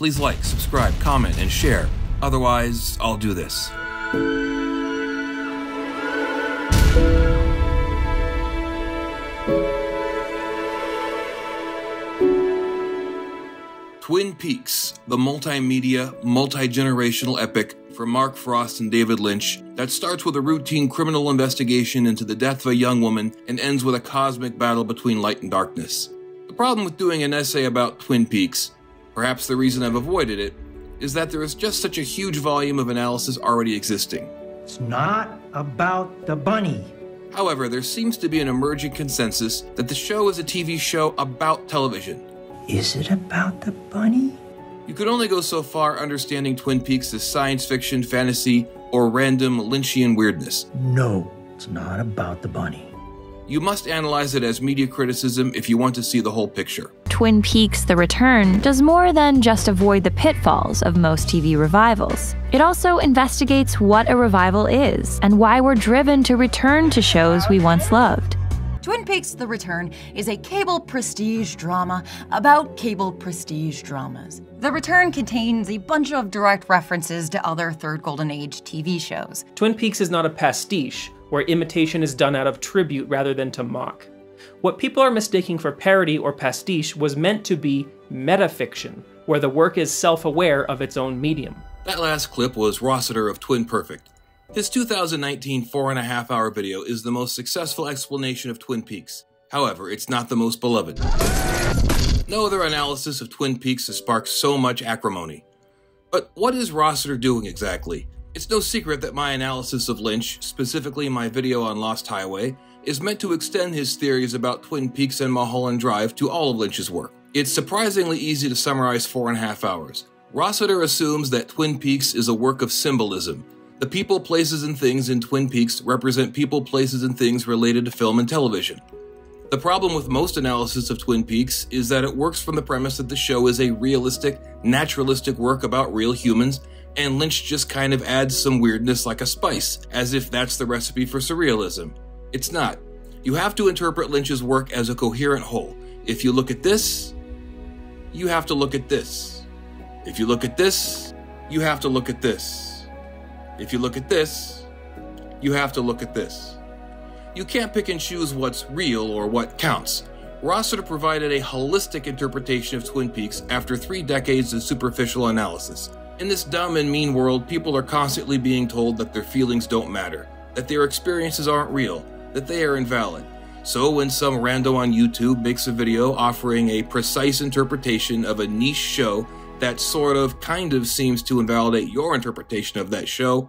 Please like, subscribe, comment, and share. Otherwise, I'll do this. Twin Peaks, the multimedia, multi-generational epic from Mark Frost and David Lynch that starts with a routine criminal investigation into the death of a young woman and ends with a cosmic battle between light and darkness. The problem with doing an essay about Twin Peaks, perhaps the reason I've avoided it, is that there is just such a huge volume of analysis already existing. It's not about the bunny. However, there seems to be an emerging consensus that the show is a TV show about television. Is it about the bunny? You could only go so far understanding Twin Peaks as science fiction, fantasy, or random Lynchian weirdness. No, it's not about the bunny. You must analyze it as media criticism if you want to see the whole picture. Twin Peaks: The Return does more than just avoid the pitfalls of most TV revivals. It also investigates what a revival is and why we're driven to return to shows we once loved. Twin Peaks: The Return is a cable prestige drama about cable prestige dramas. The Return contains a bunch of direct references to other Third Golden Age TV shows. Twin Peaks is not a pastiche, where imitation is done out of tribute rather than to mock. What people are mistaking for parody or pastiche was meant to be metafiction, where the work is self-aware of its own medium. That last clip was Rosseter of Twin Perfect. His 2019 4.5-hour video is the most successful explanation of Twin Peaks. However, it's not the most beloved. No other analysis of Twin Peaks has sparked so much acrimony. But what is Rosseter doing exactly? It's no secret that my analysis of Lynch, specifically my video on Lost Highway, is meant to extend his theories about Twin Peaks and Mulholland Drive to all of Lynch's work. It's surprisingly easy to summarize 4.5 hours. Rosseter assumes that Twin Peaks is a work of symbolism. The people, places, and things in Twin Peaks represent people, places, and things related to film and television. The problem with most analysis of Twin Peaks is that it works from the premise that the show is a realistic, naturalistic work about real humans, and Lynch just kind of adds some weirdness like a spice, as if that's the recipe for surrealism. It's not. You have to interpret Lynch's work as a coherent whole. If you look at this, you have to look at this. If you look at this, you have to look at this. If you look at this, you have to look at this. You can't pick and choose what's real or what counts. Rosseter provided a holistic interpretation of Twin Peaks after 3 decades of superficial analysis. In this dumb and mean world, people are constantly being told that their feelings don't matter, that their experiences aren't real, that they are invalid. So when some rando on YouTube makes a video offering a precise interpretation of a niche show that sort of, kind of seems to invalidate your interpretation of that show,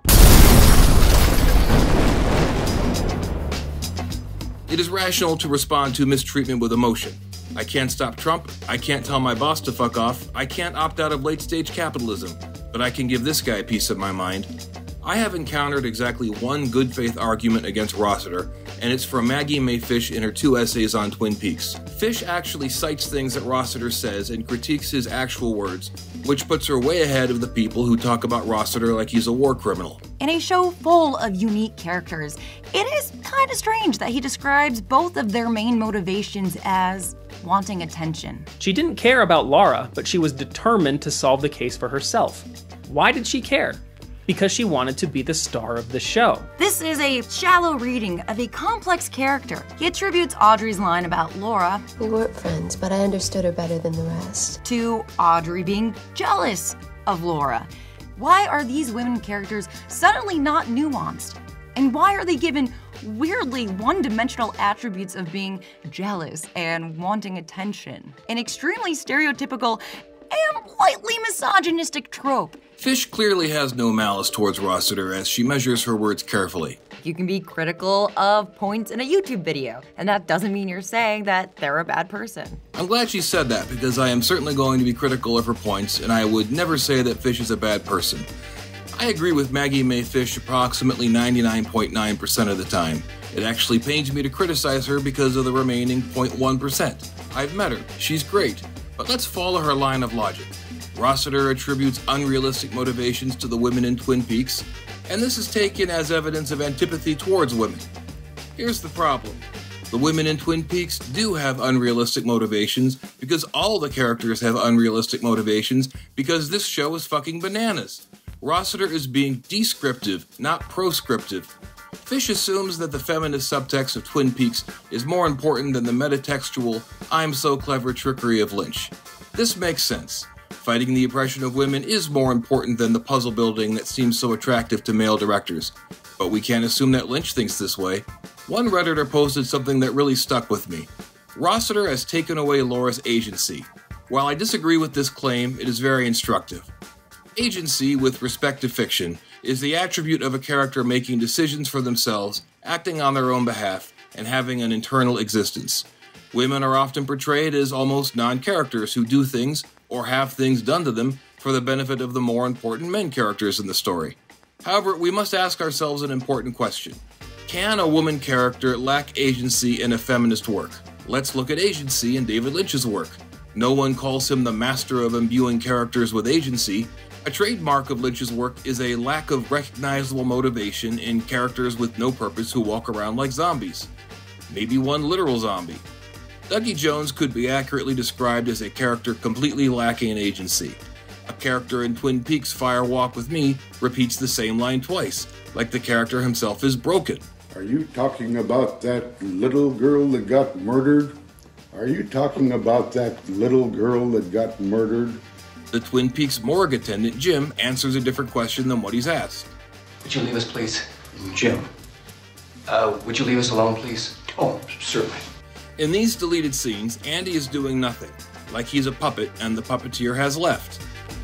it is rational to respond to mistreatment with emotion. I can't stop Trump, I can't tell my boss to fuck off, I can't opt out of late-stage capitalism, but I can give this guy a piece of my mind. I have encountered exactly one good faith argument against Rosseter, and it's from Maggie Mae Fish in her 2 essays on Twin Peaks. Fish actually cites things that Rosseter says and critiques his actual words, which puts her way ahead of the people who talk about Rosseter like he's a war criminal. In a show full of unique characters, it is kind of strange that he describes both of their main motivations as wanting attention. She didn't care about Laura, but she was determined to solve the case for herself. Why did she care? Because she wanted to be the star of the show. This is a shallow reading of a complex character. He attributes Audrey's line about Laura, "We weren't friends, but I understood her better than the rest," to Audrey being jealous of Laura. Why are these women characters suddenly not nuanced? And why are they given weirdly one-dimensional attributes of being jealous and wanting attention? An extremely stereotypical and lightly misogynistic trope. Fish clearly has no malice towards Rosseter as she measures her words carefully. You can be critical of points in a YouTube video, and that doesn't mean you're saying that they're a bad person. I'm glad she said that because I am certainly going to be critical of her points, and I would never say that Fish is a bad person. I agree with Maggie Mae Fish approximately 99.9% of the time. It actually pains me to criticize her because of the remaining 0.1%. I've met her, she's great, but let's follow her line of logic. Rosseter attributes unrealistic motivations to the women in Twin Peaks, and this is taken as evidence of antipathy towards women. Here's the problem. The women in Twin Peaks do have unrealistic motivations because all the characters have unrealistic motivations because this show is fucking bananas. Rosseter is being descriptive, not proscriptive. Fish assumes that the feminist subtext of Twin Peaks is more important than the metatextual, I'm so clever trickery of Lynch. This makes sense. Fighting the oppression of women is more important than the puzzle building that seems so attractive to male directors. But we can't assume that Lynch thinks this way. One Redditor posted something that really stuck with me. Rosseter has taken away Laura's agency. While I disagree with this claim, it is very instructive. Agency, with respect to fiction, is the attribute of a character making decisions for themselves, acting on their own behalf, and having an internal existence. Women are often portrayed as almost non-characters who do things, or have things done to them, for the benefit of the more important men characters in the story. However, we must ask ourselves an important question. Can a woman character lack agency in a feminist work? Let's look at agency in David Lynch's work. No one calls him the master of imbuing characters with agency. A trademark of Lynch's work is a lack of recognizable motivation in characters with no purpose who walk around like zombies. Maybe one literal zombie. Dougie Jones could be accurately described as a character completely lacking in agency. A character in Twin Peaks' Fire Walk with Me repeats the same line twice, like the character himself is broken. Are you talking about that little girl that got murdered? Are you talking about that little girl that got murdered? The Twin Peaks morgue attendant, Jim, answers a different question than what he's asked. Would you leave us, please? Jim. Would you leave us alone, please? Oh, certainly. In these deleted scenes, Andy is doing nothing, like he's a puppet and the puppeteer has left.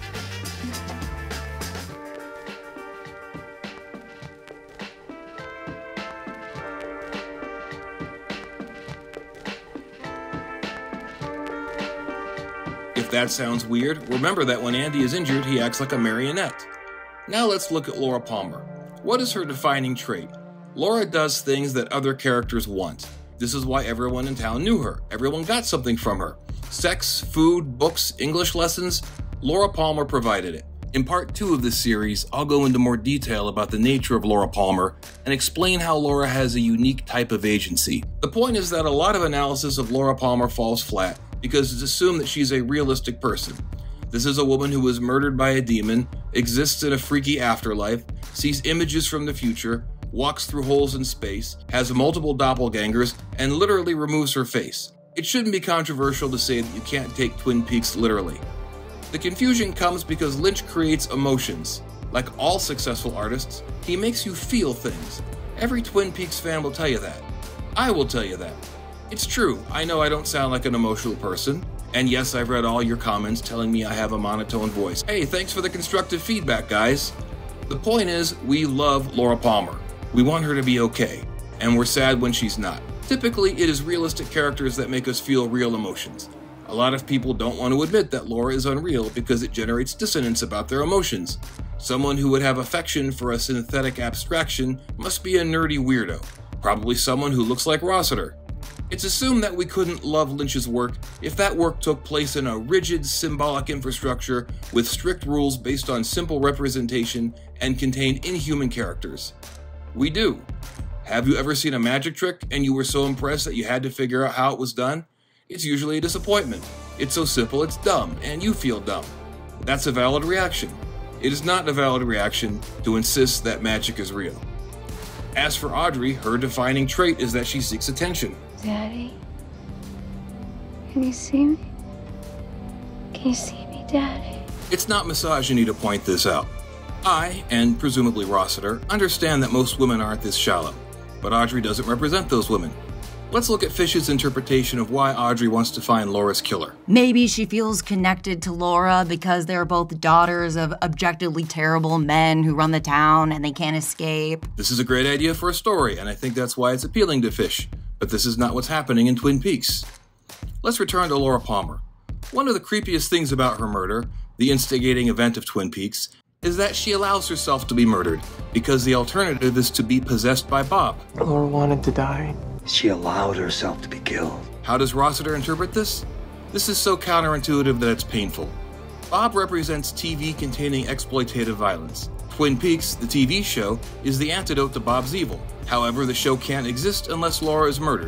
If that sounds weird, remember that when Andy is injured, he acts like a marionette. Now let's look at Laura Palmer. What is her defining trait? Laura does things that other characters want. This is why everyone in town knew her. Everyone got something from her. Sex, food, books, English lessons. Laura Palmer provided it. In part 2 of this series, I'll go into more detail about the nature of Laura Palmer and explain how Laura has a unique type of agency. The point is that a lot of analysis of Laura Palmer falls flat because it's assumed that she's a realistic person. This is a woman who was murdered by a demon, exists in a freaky afterlife, sees images from the future, walks through holes in space, has multiple doppelgangers, and literally removes her face. It shouldn't be controversial to say that you can't take Twin Peaks literally. The confusion comes because Lynch creates emotions. Like all successful artists, he makes you feel things. Every Twin Peaks fan will tell you that. I will tell you that. It's true, I know I don't sound like an emotional person. And yes, I've read all your comments telling me I have a monotone voice. Hey, thanks for the constructive feedback, guys. The point is, we love Laura Palmer. We want her to be okay, and we're sad when she's not. Typically, it is realistic characters that make us feel real emotions. A lot of people don't want to admit that Laura is unreal because it generates dissonance about their emotions. Someone who would have affection for a synthetic abstraction must be a nerdy weirdo, probably someone who looks like Rosseter. It's assumed that we couldn't love Lynch's work if that work took place in a rigid, symbolic infrastructure with strict rules based on simple representation and contained inhuman characters. We do. Have you ever seen a magic trick and you were so impressed that you had to figure out how it was done? It's usually a disappointment. It's so simple it's dumb, and you feel dumb. That's a valid reaction. It is not a valid reaction to insist that magic is real. As for Audrey, her defining trait is that she seeks attention. Daddy? Can you see me? Can you see me, Daddy? It's not misogyny to point this out. I, and presumably Rosseter, understand that most women aren't this shallow, but Audrey doesn't represent those women. Let's look at Fish's interpretation of why Audrey wants to find Laura's killer. Maybe she feels connected to Laura because they're both daughters of objectively terrible men who run the town and they can't escape. This is a great idea for a story, and I think that's why it's appealing to Fish. But this is not what's happening in Twin Peaks. Let's return to Laura Palmer. One of the creepiest things about her murder, the instigating event of Twin Peaks, is that she allows herself to be murdered, because the alternative is to be possessed by Bob. Laura wanted to die. She allowed herself to be killed. How does Rosseter interpret this? This is so counterintuitive that it's painful. Bob represents TV containing exploitative violence. Twin Peaks, the TV show, is the antidote to Bob's evil. However, the show can't exist unless Laura is murdered.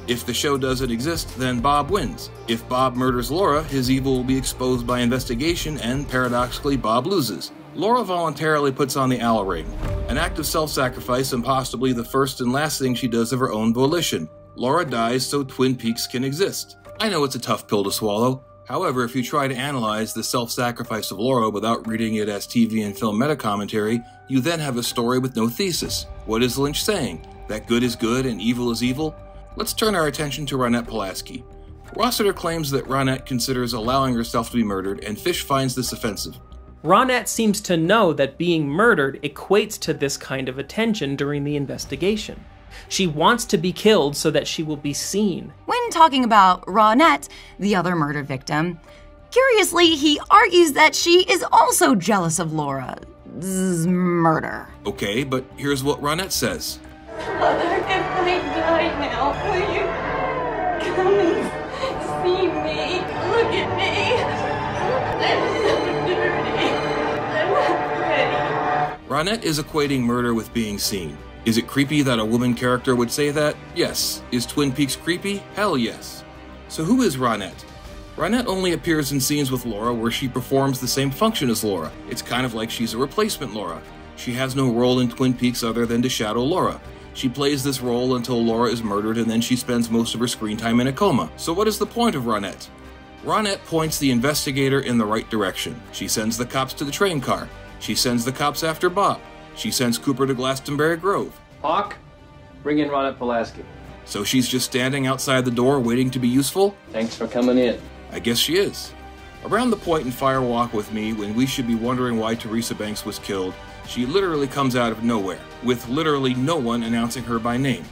If the show doesn't exist, then Bob wins. If Bob murders Laura, his evil will be exposed by investigation, and paradoxically, Bob loses. Laura voluntarily puts on the owl ring, an act of self-sacrifice and possibly the first and last thing she does of her own volition. Laura dies so Twin Peaks can exist. I know it's a tough pill to swallow. However, if you try to analyze the self-sacrifice of Laura without reading it as TV and film meta-commentary, you then have a story with no thesis. What is Lynch saying? That good is good and evil is evil? Let's turn our attention to Ronette Pulaski. Rosseter claims that Ronette considers allowing herself to be murdered, and Fish finds this offensive. Ronette seems to know that being murdered equates to this kind of attention during the investigation. She wants to be killed so that she will be seen. When talking about Ronette, the other murder victim, curiously, he argues that she is also jealous of Laura's murder. Okay, but here's what Ronette says. Mother, if I die now, will you come and see me? Look at me. I'm so dirty. I'm not ready. Ronette is equating murder with being seen. Is it creepy that a woman character would say that? Yes. Is Twin Peaks creepy? Hell yes. So who is Ronette? Ronette only appears in scenes with Laura where she performs the same function as Laura. It's kind of like she's a replacement Laura. She has no role in Twin Peaks other than to shadow Laura. She plays this role until Laura is murdered, and then she spends most of her screen time in a coma. So what is the point of Ronette? Ronette points the investigator in the right direction. She sends the cops to the train car. She sends the cops after Bob. She sends Cooper to Glastonbury Grove. Hawk, bring in Ronette Pulaski. So she's just standing outside the door waiting to be useful? Thanks for coming in. I guess she is. Around the point in Fire Walk with Me, when we should be wondering why Teresa Banks was killed, she literally comes out of nowhere, with literally no one announcing her by name.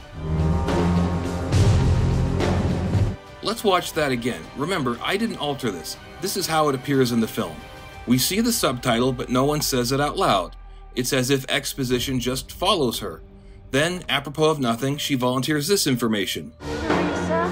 Let's watch that again. Remember, I didn't alter this. This is how it appears in the film. We see the subtitle, but no one says it out loud. It's as if exposition just follows her. Then, apropos of nothing, she volunteers this information. Teresa?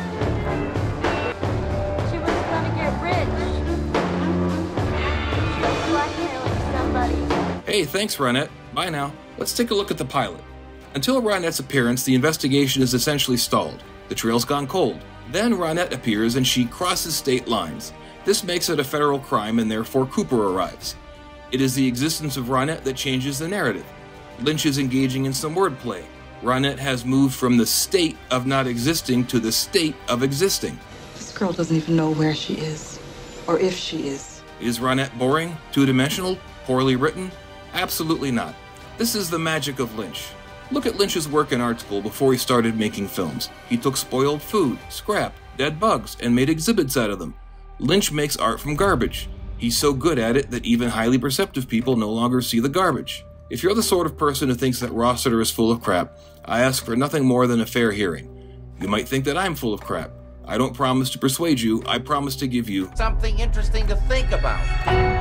She was gonna get rich. She was blackmailing somebody. Hey, thanks, Ronette. Bye now. Let's take a look at the pilot. Until Ronette's appearance, the investigation is essentially stalled. The trail's gone cold. Then Ronette appears and she crosses state lines. This makes it a federal crime and therefore Cooper arrives. It is the existence of Ronette that changes the narrative. Lynch is engaging in some wordplay. Ronette has moved from the state of not existing to the state of existing. This girl doesn't even know where she is, or if she is. Is Ronette boring? Two-dimensional? Poorly written? Absolutely not. This is the magic of Lynch. Look at Lynch's work in art school before he started making films. He took spoiled food, scrap, dead bugs, and made exhibits out of them. Lynch makes art from garbage. He's so good at it that even highly perceptive people no longer see the garbage. If you're the sort of person who thinks that Rosseter is full of crap, I ask for nothing more than a fair hearing. You might think that I'm full of crap. I don't promise to persuade you, I promise to give you something interesting to think about.